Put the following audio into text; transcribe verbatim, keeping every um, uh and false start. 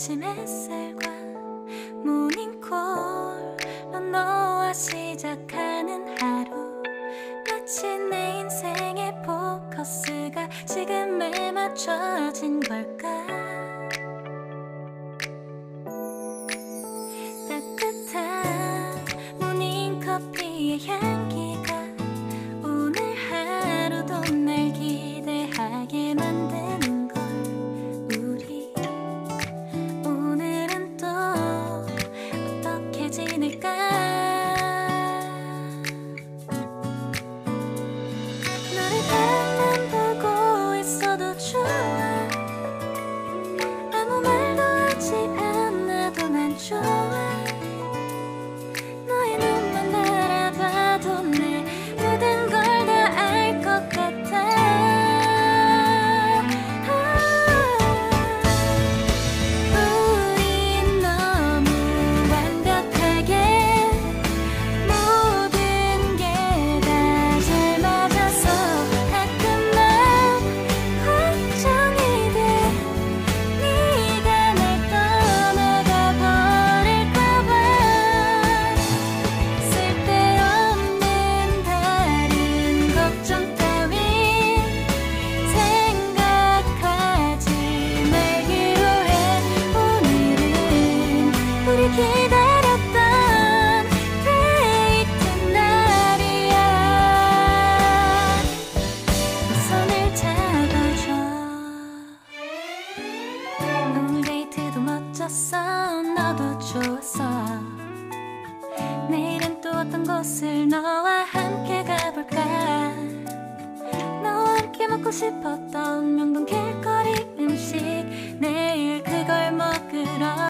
아침 햇살과 모닝콜로 너와 시작하는 하루, 마치 내 인생의 포커스가 지금에 맞춰진 걸까. 따뜻한 모닝커피의 향기가 오늘 하루도 날 기대하게 만드는 걸. 우리 오늘은 또 어떻게 지낼까. 너를 가만 보고 있어도 좋아. 아무 말도 하지 않아도 난 좋아. 너의 눈만 바라봐도 내 모든 걸 다 알 것 같아. 우린 너무 완벽하게 모든 게 다 잘 맞아서 가끔만 걱정이 돼. 네가 날 떠나가 버릴까 봐. 쓸데없는 다른 걱정 따윈 생각하지 말기로 해. 오늘은 우리 기다렸던 데이트 날이야. 손을 잡아줘. 오늘 데이트도 멋졌어. 너도 좋았어. 내일은 또 어떤 곳을 너와 함께 가볼까. 너와 함께 먹고 싶었던 명동 길거리 음식, 내일 그걸 먹으러